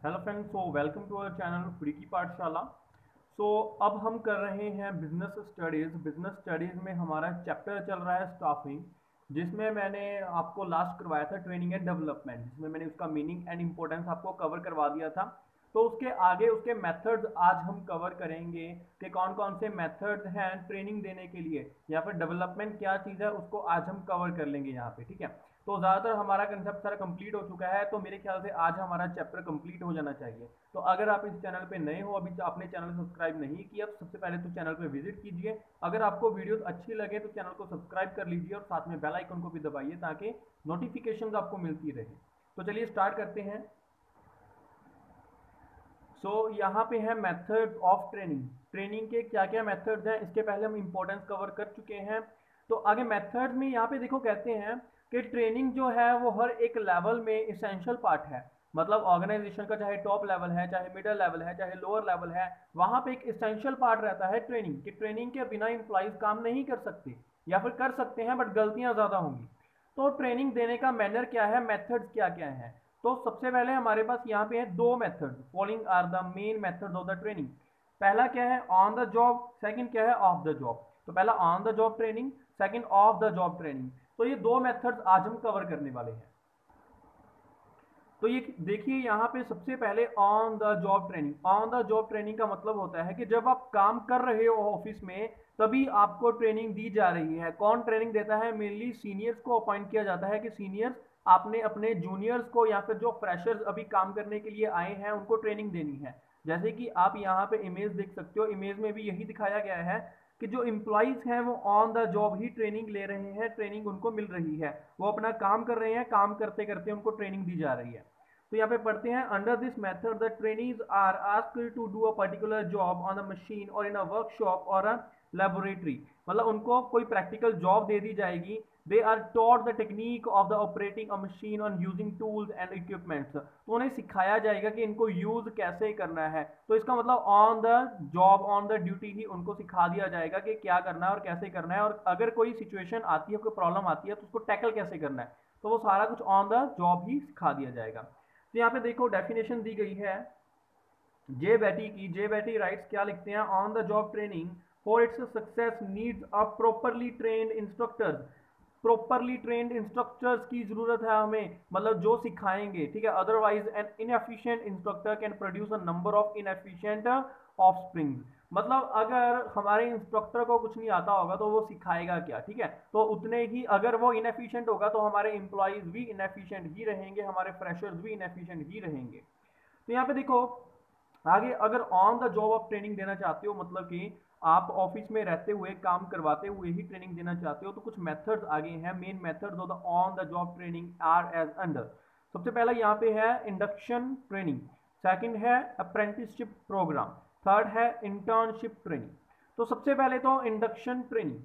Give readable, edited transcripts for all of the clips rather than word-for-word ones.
Hello friends, so welcome to our channel free की पाठशाला। सो अब हम कर रहे हैं बिजनेस स्टडीज़। बिजनेस स्टडीज़ में हमारा चैप्टर चल रहा है स्टाफिंग, जिसमें मैंने आपको लास्ट करवाया था ट्रेनिंग एंड डेवलपमेंट, जिसमें मैंने उसका मीनिंग एंड इम्पोर्टेंस आपको कवर करवा दिया था। तो उसके आगे उसके मेथड्स आज हम कवर करेंगे कि कौन कौन से मेथड्स हैं ट्रेनिंग देने के लिए, या फिर डेवलपमेंट क्या चीज़ है उसको आज हम कवर कर लेंगे यहाँ पे। ठीक है, तो ज़्यादातर हमारा कंसेप्ट सारा कंप्लीट हो चुका है, तो मेरे ख्याल से आज हमारा चैप्टर कंप्लीट हो जाना चाहिए। तो अगर आप इस चैनल पे नए हो, अभी आपने चैनल सब्सक्राइब नहीं किया, तो सबसे पहले तो चैनल पे विजिट कीजिए। अगर आपको वीडियोस अच्छी लगे तो चैनल को सब्सक्राइब कर लीजिए और साथ में बेल आइकन को भी दबाइए ताकि नोटिफिकेशन आपको मिलती रहे। तो चलिए स्टार्ट करते हैं। यहाँ पे है मेथड ऑफ ट्रेनिंग। ट्रेनिंग के क्या क्या मेथड्स हैं, इसके पहले हम इंपॉर्टेंस कवर कर चुके हैं। तो आगे मेथड में यहाँ पे देखो कहते हैं कि ट्रेनिंग जो है वो हर एक लेवल में इसेंशियल पार्ट है। मतलब ऑर्गेनाइजेशन का चाहे टॉप लेवल है, चाहे मिडिल लेवल है, चाहे लोअर लेवल है, वहाँ पे एक इसेंशियल पार्ट रहता है ट्रेनिंग। कि ट्रेनिंग के बिना एम्प्लॉइज काम नहीं कर सकते, या फिर कर सकते हैं बट गलतियाँ ज़्यादा होंगी। तो ट्रेनिंग देने का मैनर क्या है, मेथड्स क्या क्या है। तो सबसे पहले हमारे पास यहाँ पे है दो method. Following are the main method of the training. पहला क्या है, ऑन द जॉब। सेकंड क्या है, ऑफ द जॉब। तो पहला on the job training, second off the job training. तो ये दो मेथड्स आज हम कवर करने वाले हैं। तो ये देखिए यहाँ पे सबसे पहले on the job training. On the job training का मतलब होता है कि जब आप काम कर रहे हो ऑफिस में, तभी आपको ट्रेनिंग दी जा रही है। कौन ट्रेनिंग देता है, मेनली सीनियर्स को अपॉइंट किया जाता है कि सीनियर्स आपने अपने जूनियर्स को या फिर जो फ्रेशर्स अभी काम करने के लिए आए हैं उनको ट्रेनिंग देनी है। जैसे कि आप यहाँ पे इमेज देख सकते हो, इमेज में भी यही दिखाया गया है कि जो एम्प्लॉइज हैं वो ऑन द जॉब ही ट्रेनिंग ले रहे हैं, ट्रेनिंग उनको मिल रही है। वो अपना काम कर रहे हैं, काम करते करते उनको ट्रेनिंग दी जा रही है। तो यहाँ पे पढ़ते हैं, under this method the trainees are asked to do a particular job on a machine और इन अ वर्कशॉप और अ लेबोरेटरी। मतलब उनको कोई प्रैक्टिकल जॉब दे दी जाएगी। They are taught the technique of the operating a machine on using tools and equipments. तो उन्हें सिखाया जाएगा कि इनको यूज कैसे करना है। तो इसका मतलब on the job, on the duty ही उनको सिखा दिया जाएगा कि क्या करना है और कैसे करना है, और अगर कोई सिचुएशन आती है, कोई प्रॉब्लम आती है तो उसको टैकल कैसे करना है, तो वो सारा कुछ ऑन द जॉब ही सिखा दिया जाएगा। तो यहाँ पे देखो डेफिनेशन दी गई है जे बैटी की। जे बैटी राइट्स क्या लिखते हैं, on the job training for its success needs a properly trained instructors. Properly trained instructors की जरूरत है हमें, मतलब जो सिखाएंगे। ठीक है, otherwise an inefficient instructor can produce a number of inefficient offsprings. मतलब अगर हमारे इंस्ट्रक्टर को कुछ नहीं आता होगा तो वो सिखाएगा क्या। ठीक है, तो उतने ही अगर वो इनएफिशिएंट होगा तो हमारे एम्प्लॉयज भी इनएफिशिएंट ही रहेंगे, हमारे फ्रेशर्स भी इनएफिशिएंट ही रहेंगे। तो यहाँ पे देखो आगे, अगर ऑन द जॉब आप ट्रेनिंग देना चाहते हो, मतलब कि आप ऑफिस में रहते हुए काम करवाते हुए ही ट्रेनिंग देना चाहते हो, तो कुछ मेथड्स आगे हैं। Main methods of the on the job training are as under. सबसे पहला यहाँ पे है इंडक्शन ट्रेनिंग, सेकंड है अप्रेंटिसशिप प्रोग्राम, थर्ड है इंटर्नशिप ट्रेनिंग। तो सबसे पहले तो इंडक्शन ट्रेनिंग।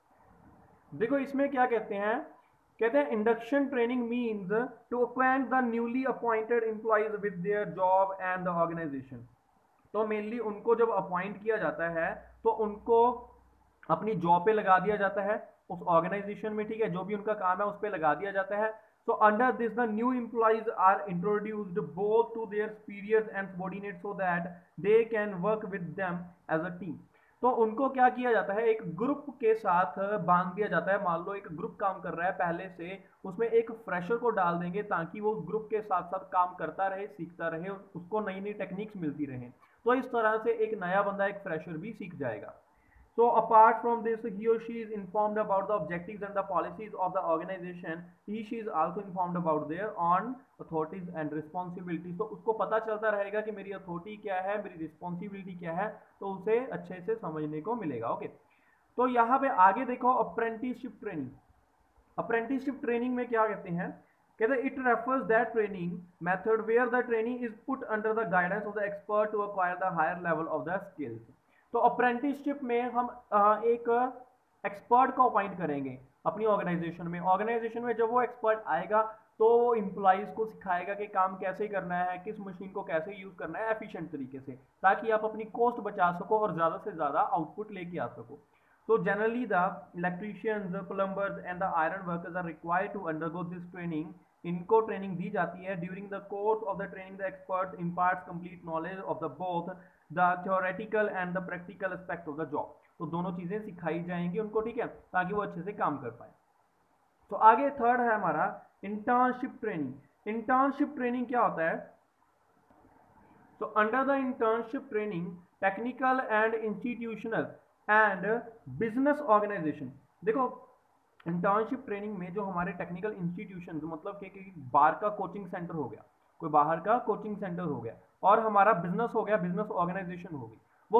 देखो इसमें क्या कहते हैं, कहते हैं induction training means to acquaint the newly appointed employees with their job and the organisation. तो मेनली उनको जब अपॉइंट किया जाता है तो उनको अपनी जॉब पे लगा दिया जाता है उस ऑर्गेनाइजेशन में। ठीक है, जो भी उनका काम है उस पर लगा दिया जाता है। So under this the new employees are introduced both to their superiors and subordinates so that they can work with them as a team। तो उनको क्या किया जाता है, एक ग्रुप के साथ बांध दिया जाता है। मान लो एक ग्रुप काम कर रहा है पहले से, उसमें एक फ्रेशर को डाल देंगे ताकि वो ग्रुप के साथ साथ काम करता रहे, सीखता रहे, उसको नई नई टेक्निक्स मिलती रहे। तो इस तरह से एक नया बंदा, एक फ्रेशर भी सीख जाएगा। So apart from this, he or she is informed about the objectives and the policies of the organization. She is also informed about their own authorities and responsibilities. तो उसको पता चलता रहेगा कि मेरी अथॉरिटी क्या है, मेरी रिस्पॉन्सिबिलिटी क्या है, तो उसे अच्छे से समझने को मिलेगा। ओके, तो यहाँ पे आगे देखो अप्रेंटिसशिप ट्रेनिंग। अप्रेंटिसशिप ट्रेनिंग में क्या कहते हैं, कहते हैं it refers that training method where the training is put under the guidance of the expert to acquire the higher level of the skills. तो अप्रेंटिसशिप में हम एक एक्सपर्ट को अपॉइंट करेंगे अपनी ऑर्गेनाइजेशन में। ऑर्गेनाइजेशन में जब वो एक्सपर्ट आएगा तो वो इम्प्लॉइज को सिखाएगा कि काम कैसे करना है, किस मशीन को कैसे यूज करना है एफिशिएंट तरीके से, ताकि आप अपनी कॉस्ट बचा सको और ज़्यादा से ज़्यादा आउटपुट लेके आ सको। So generally the electricians, the plumbers and the iron workers are required to undergo this training इनको ट्रेनिंग दी जाती है। During the course of the training the expert imparts complete knowledge of the both the theoretical and the practical aspect of the job. तो दोनों चीजें सिखाई जाएंगी उनको, ठीक है, ताकि वो अच्छे से काम कर पाए। तो आगे थर्ड है हमारा इंटर्नशिप ट्रेनिंग। इंटर्नशिप ट्रेनिंग क्या होता है? तो under the internship training technical and institutional and business organisation, देखो इंटर्नशिप ट्रेनिंग में जो हमारे टेक्निकल इंस्टीट्यूशन मतलब कि बाहर का कोचिंग सेंटर हो गया, कोई बाहर का कोचिंग सेंटर हो गया, और हमारा बिजनेस हो गया, बिजनेस ऑर्गेनाइजेशन हो गई,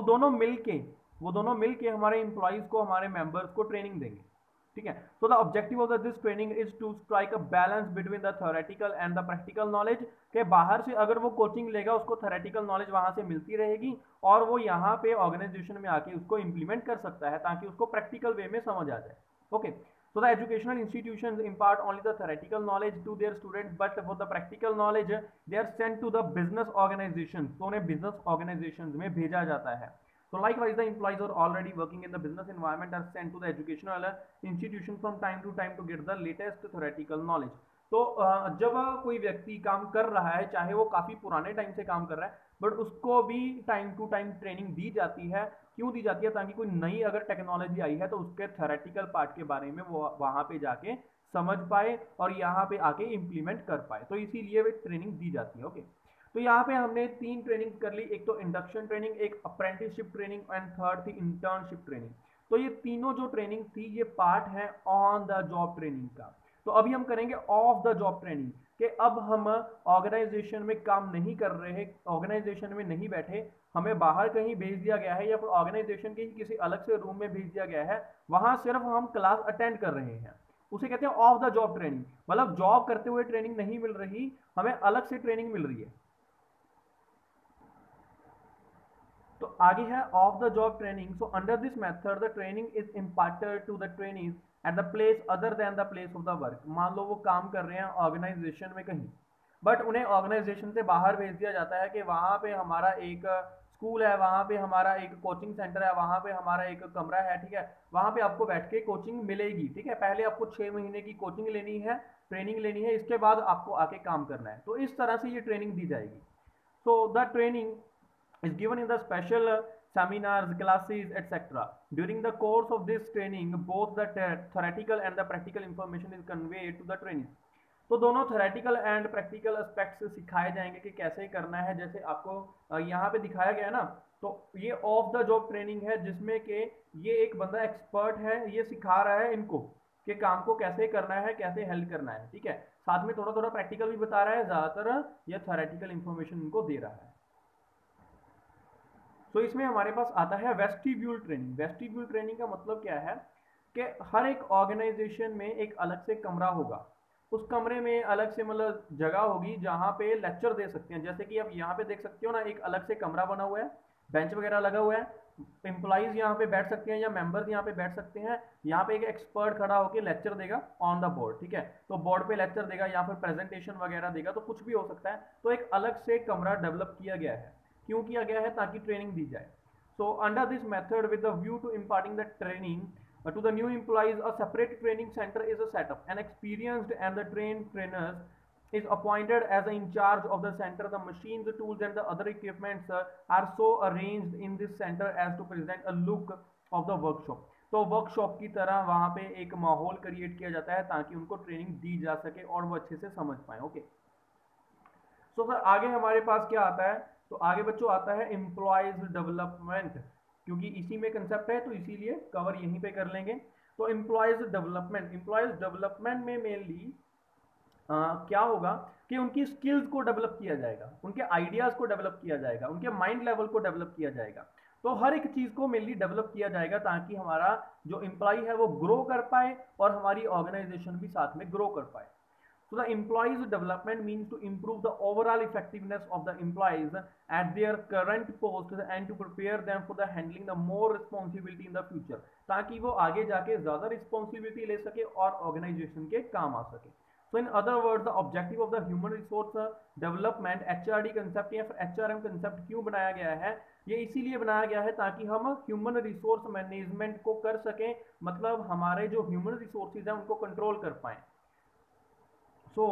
वो दोनों मिलके हमारे एम्प्लॉयज को, हमारे मेंबर्स को ट्रेनिंग देंगे, ठीक है। So the objective of this training is to strike a balance between the theoretical and the practical knowledge, के बाहर से अगर वो कोचिंग लेगा उसको थ्योरेटिकल नॉलेज वहां से मिलती रहेगी, और वो यहाँ पे ऑर्गेनाइजेशन में आके उसको इंप्लीमेंट कर सकता है ताकि उसको प्रैक्टिकल वे में समझ आ जाए। Okay, so the educational institutions impart only the theoretical knowledge to their students, but for the practical knowledge they are sent to the business organizations, तो उन्हें business organizations में भेजा जाता है। So likewise the employees are already working in the business environment are sent to the educational institution from time to time to get the latest theoretical knowledge। तो जब कोई व्यक्ति काम कर रहा है, चाहे वो काफी पुराने टाइम से काम कर रहा है, बट उसको भी टाइम टू टाइम ट्रेनिंग दी जाती है। क्यों दी जाती है? ताकि कोई नई अगर टेक्नोलॉजी आई है तो उसके थ्योरेटिकल पार्ट के बारे में वो वहां पे जाके समझ पाए और यहाँ पे आके इम्प्लीमेंट कर पाए, तो इसीलिए वे ट्रेनिंग दी जाती है। ओके, तो यहाँ पे हमने 3 ट्रेनिंग कर ली, एक तो इंडक्शन ट्रेनिंग, एक अप्रेंटिसशिप ट्रेनिंग एंड थर्ड थी इंटर्नशिप ट्रेनिंग। तो ये तीनों जो ट्रेनिंग थी ये पार्ट है ऑन द जॉब ट्रेनिंग का। तो अभी हम करेंगे ऑफ द जॉब ट्रेनिंग, कि अब हम ऑर्गेनाइजेशन में काम नहीं कर रहे हैं, ऑर्गेनाइजेशन में नहीं बैठे, हमें बाहर कहीं भेज दिया गया है या फिर ऑर्गेनाइजेशन के किसी अलग से रूम में भेज दिया गया है, वहां सिर्फ हम क्लास अटेंड कर रहे हैं, उसे कहते हैं ऑफ द जॉब ट्रेनिंग। मतलब जॉब करते हुए ट्रेनिंग नहीं मिल रही, हमें अलग से ट्रेनिंग मिल रही है। तो आगे है off the job training. So under this method the training is imparted to the trainees at the place other than the place of the work. मान लो वो काम कर रहे हैं ऑर्गेनाइजेशन में कहीं, बट उन्हें ऑर्गेनाइजेशन से बाहर भेज दिया जाता है कि वहां पे हमारा एक स्कूल है, वहां पे हमारा एक कोचिंग सेंटर है, वहां पे हमारा एक कमरा है, ठीक है, वहां पे आपको बैठ के कोचिंग मिलेगी, ठीक है। पहले आपको 6 महीने की कोचिंग लेनी है, ट्रेनिंग लेनी है, इसके बाद आपको आके काम करना है। तो इस तरह से ये ट्रेनिंग दी जाएगी। So the training is given in the special seminars, classes, etc. During the course of this training, both the theoretical and the practical information is conveyed to the trainees. तो दोनों थ्योरेटिकल एंड प्रैक्टिकल एस्पेक्ट्स सिखाए जाएंगे कि कैसे करना है। जैसे आपको यहाँ पे दिखाया गया है ना, तो ये ऑफ द जॉब ट्रेनिंग है जिसमें कि ये एक बंदा एक्सपर्ट है, ये सिखा रहा है इनको कि काम को कैसे करना है, कैसे हेल्प करना है, ठीक है। साथ में थोड़ा थोड़ा प्रैक्टिकल भी बता रहा है, ज्यादातर ये थ्योरेटिकल इंफॉर्मेशन इनको दे रहा है। तो इसमें हमारे पास आता है वेस्टिब्यूल ट्रेनिंग। वेस्टिब्यूल ट्रेनिंग का मतलब क्या है कि हर एक ऑर्गेनाइजेशन में एक अलग से कमरा होगा, उस कमरे में अलग से मतलब जगह होगी जहाँ पे लेक्चर दे सकते हैं। जैसे कि आप यहाँ पे देख सकते हो ना, एक अलग से कमरा बना हुआ है, बेंच वगैरह लगा हुआ है, एम्प्लॉइज यहाँ पे बैठ सकते हैं या मेंबर्स यहाँ पे बैठ सकते हैं। यहाँ पे एक एक्सपर्ट खड़ा होकर लेक्चर देगा ऑन द बोर्ड, ठीक है, तो बोर्ड पे लेक्चर देगा या फिर प्रेजेंटेशन वगैरह देगा, तो कुछ भी हो सकता है। तो एक अलग से कमरा डेवलप किया गया है। क्यों किया गया है? ताकि ट्रेनिंग दी जाए। So under this method with the view to imparting the training to the new employees, a separate training center is a setup. An experienced and the trained trainers is appointed as in charge of the center. The machines, the tools and the other equipments are so arranged in this center as to present a look of the workshop. तो workshop की तरह वहां पे एक माहौल create किया जाता है ताकि उनको ट्रेनिंग दी जा सके और वो अच्छे से समझ पाए। ओके, सो सर आगे हमारे पास क्या आता है? तो आगे बच्चों आता है एम्प्लॉयज डेवलपमेंट, क्योंकि इसी में कंसेप्ट है तो इसीलिए कवर यहीं पे कर लेंगे। तो एम्प्लॉयज डेवलपमेंट में मेनली क्या होगा कि उनकी स्किल्स को डेवलप किया जाएगा, उनके आइडियाज को डेवलप किया जाएगा, उनके माइंड लेवल को डेवलप किया जाएगा। तो हर एक चीज को मेनली डेवलप किया जाएगा ताकि हमारा जो एम्प्लॉय है वो ग्रो कर पाए और हमारी ऑर्गेनाइजेशन भी साथ में ग्रो कर पाए। So the employees development means to improve the overall effectiveness of the employees at their current post and to prepare them for the handling the more responsibility in the future, ताकि वो आगे जाके ज्यादा responsibility ले सके और organisation के काम आ सके। So in other words, the objective of the human resource development HRD concept या फिर HRM concept क्यों बनाया गया है? ये इसीलिए बनाया गया है ताकि हम ह्यूमन रिसोर्स मैनेजमेंट को कर सकें, मतलब हमारे जो ह्यूमन रिसोर्सेज हैं उनको कंट्रोल कर पाएं। So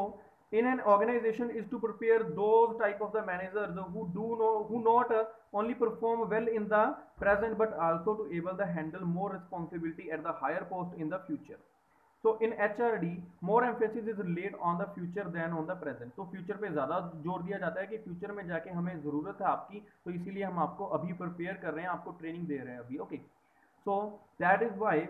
in an organization is to prepare those type of the managers who not only perform well in the present but also to able to handle more responsibility at the higher post in the future. So in HRD more emphasis is laid on the future than on the present. तो future पे ज़्यादा जोर दिया जाता है कि future में जाके हमें ज़रूरत है आपकी, तो इसीलिए हम आपको अभी प्रिपेयर कर रहे हैं, आपको ट्रेनिंग दे रहे हैं अभी. Okay, so that is why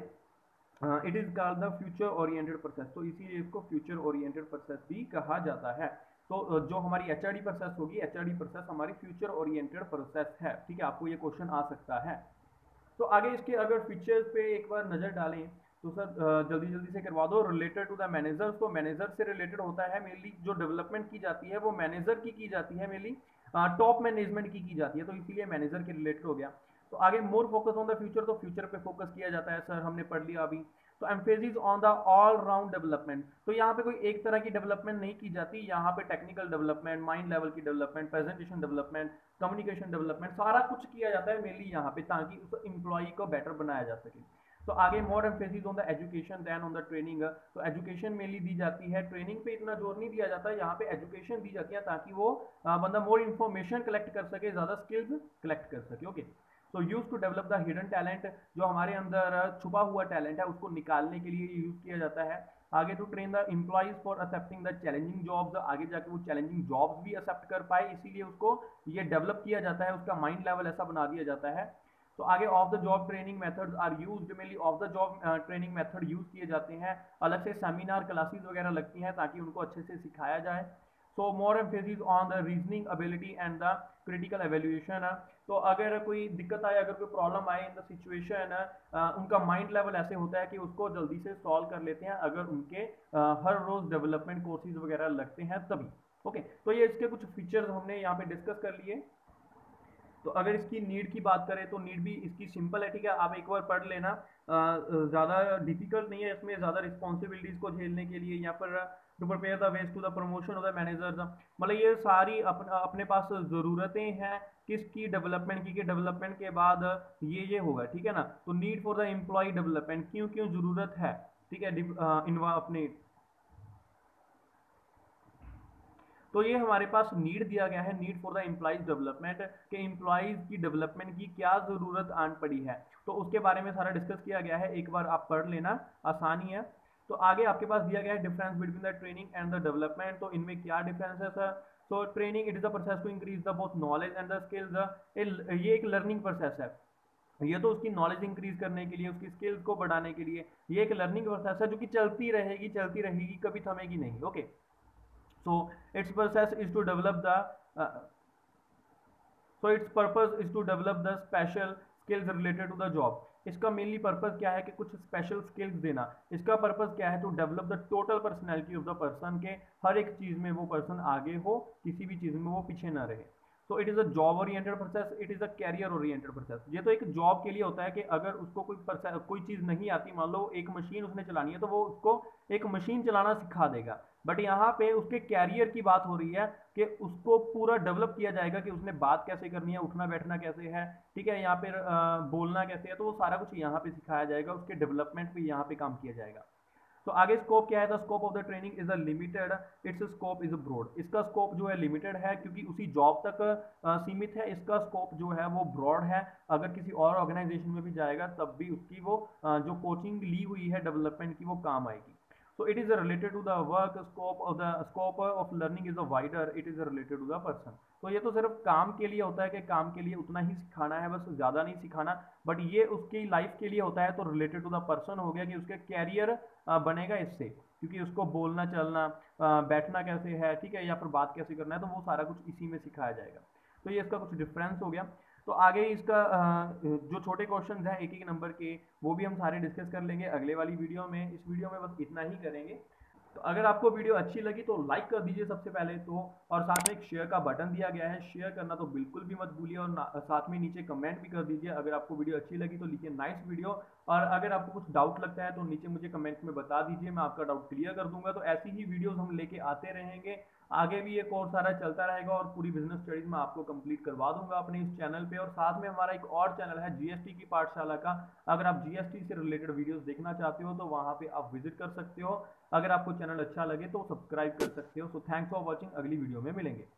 it is called the future oriented process. तो इसीलिए इसको फ्यूचर ओरिएंटेड प्रोसेस भी कहा जाता है. तो जो हमारी HRD प्रोसेस होगी, HRD प्रोसेस हमारी फ्यूचर ओरिएंटेड प्रोसेस है. ठीक है, आपको ये क्वेश्चन आ सकता है. तो आगे इसके अगर फीचर्स पे एक बार नज़र डालें तो सर जल्दी जल्दी से करवा दो. रिलेटेड टू द मैनेजर्स, तो मैनेजर से रिलेटेड होता है मेनली. जो डेवलपमेंट की जाती है वो मैनेजर की जाती है मेनली, टॉप मैनेजमेंट की जाती है, तो इसीलिए मैनेजर के रिलेटेड हो गया. तो आगे more focus on the future, तो फ्यूचर पे फोकस किया जाता है सर, हमने पढ़ लिया अभी. तो emphasis on the all round development, तो यहाँ पे कोई एक तरह की डेवलपमेंट नहीं की जाती. यहाँ पे टेक्निकल डेवलपमेंट, माइंड लेवल की development, presentation development, communication development, सारा कुछ किया जाता है मेनली यहाँ पे, ताकि उस एम्प्लॉय को बेटर बनाया जा सके. तो आगे more emphasis on the education then on the training, तो एजुकेशन मेनली दी जाती है, ट्रेनिंग पे इतना जोर नहीं दिया जाता. यहाँ पे एजुकेशन दी जाती है ताकि वो बंदा मोर इन्फॉर्मेशन कलेक्ट कर सके, ज़्यादा स्किल्स कलेक्ट कर सके. Okay, so use to develop the hidden talent, जो हमारे अंदर छुपा हुआ टैलेंट है उसको निकालने के लिए यूज किया जाता है. आगे to train the employees for accepting the challenging jobs, आगे जाके वो चैलेंजिंग जॉब्स भी एक्सेप्ट कर पाए, इसीलिए उसको ये डेवलप किया जाता है, उसका माइंड लेवल ऐसा बना दिया जाता है. तो आगे off the job training methods are used, mainly off the job training method use किए जाते हैं. अलग से सेमिनार क्लासेस वगैरह लगती हैं ताकि उनको अच्छे से सिखाया जाए. So more emphasis on the reasoning ability and the critical evaluation, तो अगर कोई दिक्कत आए, अगर कोई प्रॉब्लम आए इन द सिचुएशन, उनका माइंड लेवल ऐसे होता है कि उसको जल्दी से सॉल्व कर लेते हैं अगर उनके हर रोज डेवलपमेंट कोर्सेज वगैरह लगते हैं तभी. ओके, तो ये इसके कुछ फीचर्स हमने यहाँ पे डिस्कस कर लिए. तो अगर इसकी नीड की बात करें तो नीड भी इसकी सिंपल है. ठीक है, आप एक बार पढ़ लेना, ज़्यादा डिफिकल्ट नहीं है इसमें, ज़्यादा रिस्पॉन्सिबिलिटीज़ को झेलने के लिए, या फिर to prepare the ways to the promotion of the managers, मतलब ये सारी अपने पास ज़रूरतें हैं किसकी, डेवलपमेंट की, डेवलपमेंट के बाद ये होगा. ठीक है ना, तो need for the employee development, क्यों क्यों ज़रूरत है. ठीक है, अपने, तो ये हमारे पास नीड दिया गया है, need for the employees development, के एम्प्लॉइज की डेवलपमेंट की क्या ज़रूरत आन पड़ी है, तो उसके बारे में सारा डिस्कस किया गया है. एक बार आप पढ़ लेना, आसानी है. तो आगे आपके पास दिया गया है difference between the training and the development, तो इनमें क्या डिफरेंस है sir. So training it is the process to increase the both knowledge and the skills, ये एक लर्निंग प्रोसेस है, ये तो उसकी नॉलेज इंक्रीज करने के लिए, उसकी स्किल्स को बढ़ाने के लिए, ये एक लर्निंग प्रोसेस है जो कि चलती रहेगी, कभी थमेगी नहीं. Okay, so its process is to develop the uh, so its purpose is to develop the special skills related to the job. इसका मेनली पर्पस क्या है कि कुछ स्पेशल स्किल्स देना. इसका पर्पस क्या है, to develop the total personality of the person, के हर एक चीज़ में वो पर्सन आगे हो, किसी भी चीज़ में वो पीछे ना रहे. So it is a job oriented process, it is a career oriented process. ये तो एक जॉब के लिए होता है कि अगर उसको कोई चीज़ नहीं आती, मान लो एक मशीन उसने चलानी है, तो वो उसको एक मशीन चलाना सिखा देगा. बट यहाँ पे उसके कैरियर की बात हो रही है कि उसको पूरा डेवलप किया जाएगा कि उसने बात कैसे करनी है, उठना बैठना कैसे है, ठीक है, यहाँ पे बोलना कैसे है, तो वो सारा कुछ यहाँ पे सिखाया जाएगा, उसके डेवलपमेंट पे यहाँ पे काम किया जाएगा. तो आगे स्कोप क्या है, the scope of the training is a limited, its scope is broad. इसका स्कोप जो है लिमिटेड है क्योंकि उसी जॉब तक सीमित है. इसका स्कोप जो है वो ब्रॉड है, अगर किसी और ऑर्गेनाइजेशन में भी जाएगा तब भी उसकी वो जो कोचिंग ली हुई है डेवलपमेंट की वो काम आएगी. So it is related to the work scope of the scope of learning is a wider, it is related to the person. तो ये तो सिर्फ काम के लिए होता है कि काम के लिए उतना ही सिखाना है, बस ज़्यादा नहीं सिखाना, बट ये उसकी लाइफ के लिए होता है, तो रिलेटेड टू द पर्सन हो गया कि उसके कैरियर बनेगा इससे, क्योंकि उसको बोलना चलना बैठना कैसे है, ठीक है, या फिर बात कैसे करना है, तो वो सारा कुछ इसी में सिखाया जाएगा. तो ये इसका कुछ डिफरेंस हो गया. तो आगे इसका जो छोटे क्वेश्चंस हैं एक एक नंबर के, वो भी हम सारे डिस्कस कर लेंगे अगले वाली वीडियो में. इस वीडियो में बस इतना ही करेंगे. तो अगर आपको वीडियो अच्छी लगी तो लाइक कर दीजिए सबसे पहले तो, और साथ में एक शेयर का बटन दिया गया है, शेयर करना तो बिल्कुल भी मत भूलिए, और साथ में नीचे कमेंट भी कर दीजिए. अगर आपको वीडियो अच्छी लगी तो लिखिए नाइस वीडियो, और अगर आपको कुछ डाउट लगता है तो नीचे मुझे कमेंट में बता दीजिए, मैं आपका डाउट क्लियर कर दूंगा. तो ऐसी ही वीडियोज़ हम लेके आते रहेंगे आगे भी ये कोर्स सारा चलता रहेगा और पूरी बिजनेस स्टडीज मैं आपको कंप्लीट करवा दूंगा अपने इस चैनल पे। और साथ में हमारा एक और चैनल है जीएसटी की पाठशाला का, अगर आप जीएसटी से रिलेटेड वीडियोस देखना चाहते हो तो वहां पे आप विजिट कर सकते हो। अगर आपको चैनल अच्छा लगे तो सब्सक्राइब कर सकते हो। सो थैंक्स फॉर वॉचिंग, अगली वीडियो में मिलेंगे।